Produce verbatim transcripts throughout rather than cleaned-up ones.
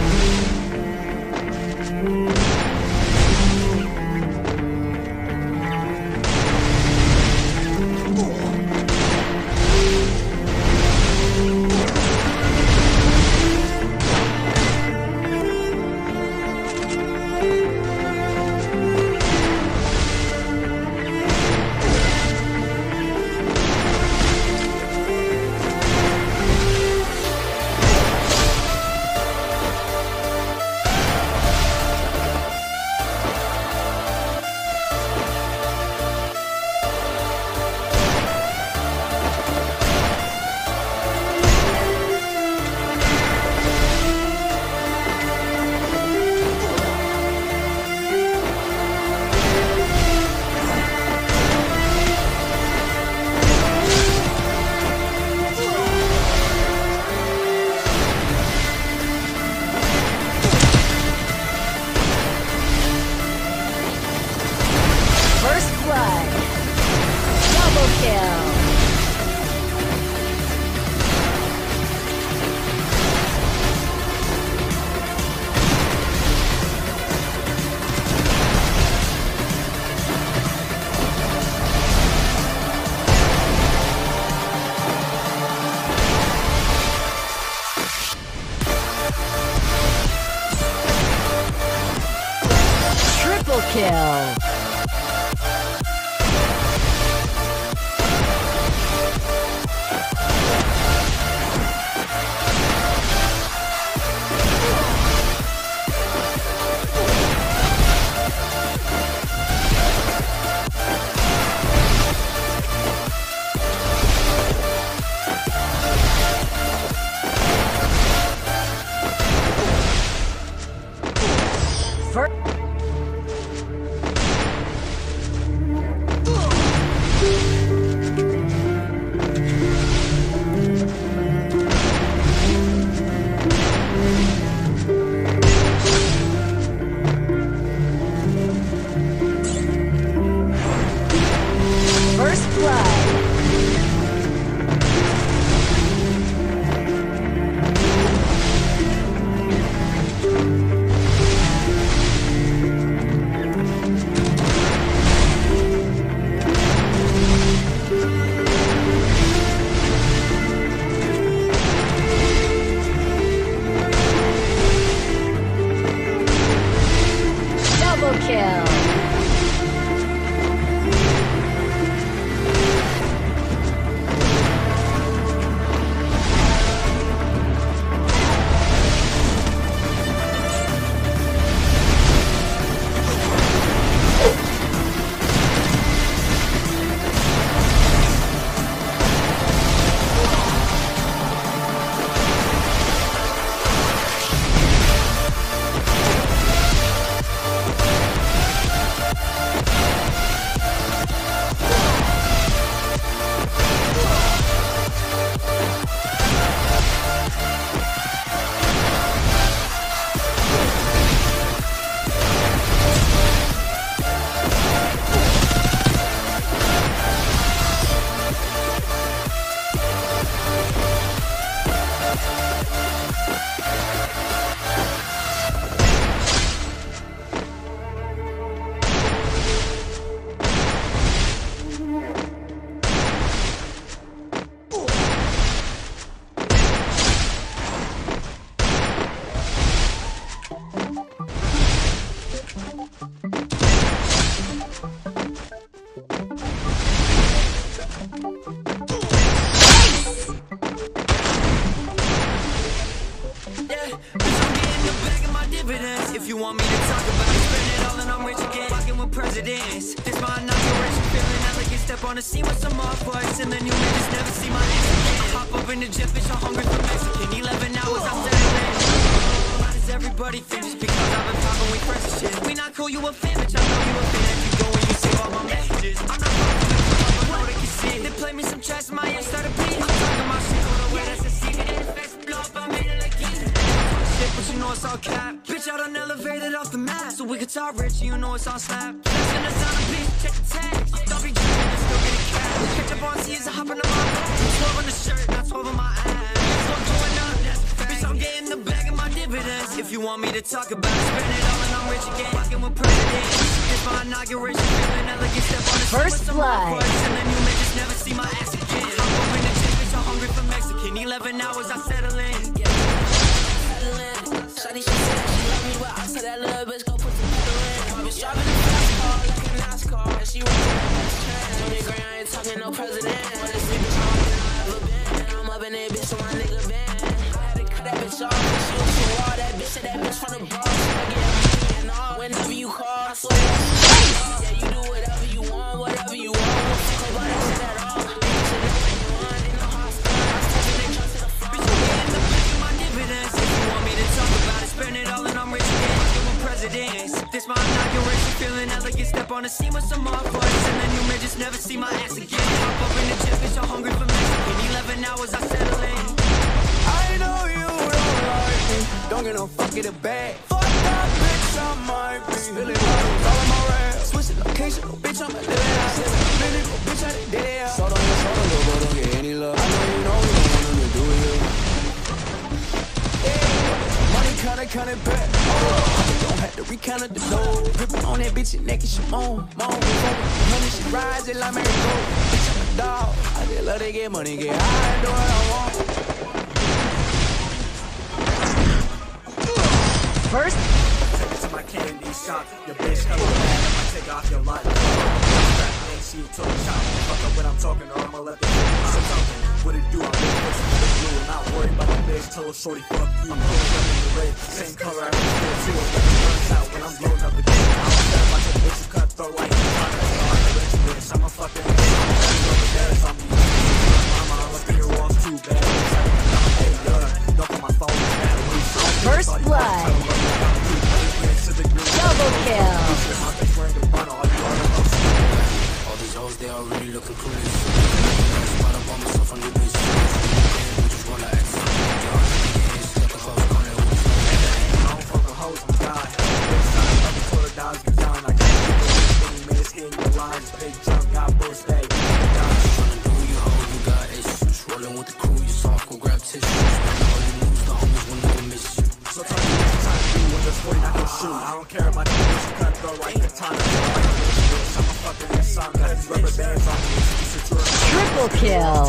kill. If you want me to talk about it, spend it all and I'm rich again. Walking with presidents. This my inauguration, feeling elegant. Step on the scene with some off whites, and then you may just never see my ass again. Hop up in the jet, bitch, I'm hungry for Mexican. Eleven hours, I'm settling. Why does everybody think just because I've been popping with fresh shit? We not cool, you a fan, bitch, I know you a fan. If you go and you save all my messages, I'm not fucking with you, I know they can see it. They play me some tracks, my ears started bleeding. I'm talking my shit, go the way that's a secret. And the face blow up, I made it again. But you know it's all cap. Bitch, I done elevated off the map. So we could talk rich, you know it's all slap. That's in the sound of bitch, check the tags. Don't be dreaming, let's go get a cash. Catch up on C's, I hop into my bag. twelve on the shirt, not twelve on my ass. What's going on, that's a fact. Bitch, I'm getting the bag of my dividends. dividends. If you want me to talk about it, spend it all and I'm rich again. Fucking with presidents. It's my inauguration, feeling elegant. Step on the First blood. And then you may just never see my ass again. I'm up in the gym, bitch, I'm hungry for Mexican. Eleven hours, I settle in. Shawty, she said that she love me, but I said that little bitch go put the pedal in. My bitch driving a fast car like a NASCAR, and she running that best trend. twenty grand, I ain't talking no president. But it's me, bitch, I'm up than I ever been. And I'm up in that bitch with my nigga band. I had to cut that bitch off, and she was so raw. That bitch said that bitch from the bar. She gon' get money and all. Whenever you call, I swear that shit. Yeah, you do whatever you want, whatever you want. Don't fuck about that shit at all. Ain't shit that you want, ain't no hostile. I was taking that trust to the floor. Bitch, I'm getting the back of my dividends. If you want me to talk about it, spend it all and I'm rich again. Fucking with presidents. This my inauguration, feeling elegant. Step on the scene with some more boys, and then you may just never see my ass again. Hop up in the gym, bitch, I'm hungry for Mexican. Eleven hours, I settle in. I know you don't like me. Don't get no fuck in the bag. Fuck that bitch, I might be spilling bottles all on my rap. Switching location, no bitch, I'm a living out. Minute, no bitch, I did it out. Sold on your shoulder, little bro, don't get any love. I know you know you don't want them to do you. Yeah, money counter, count it back. Oh, don't have to recount it the load. Gripping on that bitch, your neck and she moan, moan. Money, she rides it like Mary Gold. Bitch, I'm a dog. I just love to get money, get high, do what I want. First, Take it to my candy shop. Your bitch hella bad. I might take off your lot. I ain't see you talking shop. Fuck up when I'm talking, or I'ma let the bitch sit talking. What it do? I'm really pushing the blue. I'm not worried about the bitch. Tell her shorty fuck you. I'm pulling up in the red. Same color I was there too. It turns out when I'm blowing up the dick. I don't care about your bitch. You cut throw like you trying to I'm a rich bitch. I'm a fucking bitch. I'm a over there. I'm a mama. I'm a finger walls too bad. Hey, yeah. Don't put my phone in that. first blood. Double kill. All these hoes, they already looking cool. Spot up on myself on the bitch. We just wanna act stuck a close on it. I don't fuck with hoes, I'm God. I'm a quarter dollars, get down. I can't keep it. twenty minutes hitting your lines. Big jump, got bull stay. Tryna do you hoe, you got issues. Rolling with the crew, you soft, go grab tissues. All you moves, the homies will never miss you. So tell me what you trying to do when there's forty I can shoot. I don't care about the bitch, you cut throw like katana. I'm a fucking inside, got these rubber bands on me. Triple kill.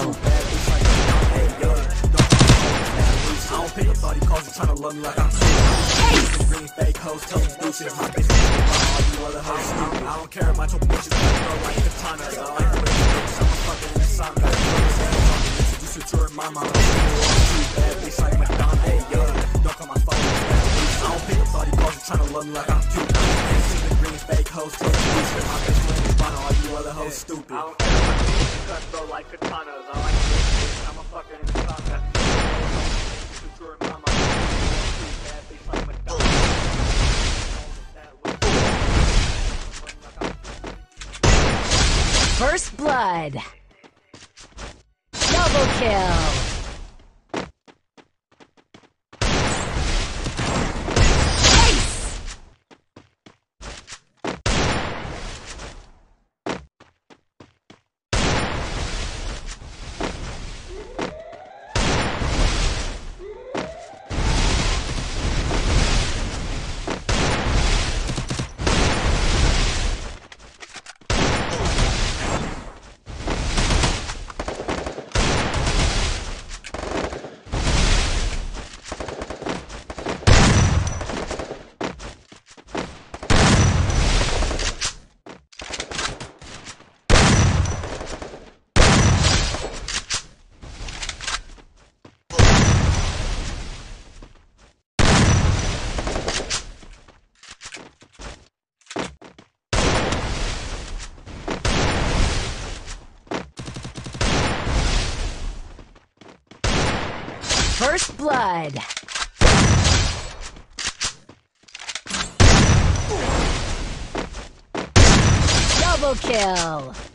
I don't pick up thought he calls, trying to love me like I'm stupid. Green fake hoes, tell them deuces. My bitch, all you other hoes stupid. I don't care about your bitch, you cut throw like katana. I like the way you bitch, I'm a fucking inside, got these rubber bands on me. Introduce you to her mama, I'm a bad bitch like Madonna. Hey, yeah, don't call my phone. I don't pick up thought he calls, trying to love me like I'm cute. The green fake hoes, tell them deuces. My bitch, all you other hoes stupid. I don't care about the bitch, you cut throw like katanas. I like the bitch, I'm a fucking inside. First blood. Double kill. First blood. Double kill.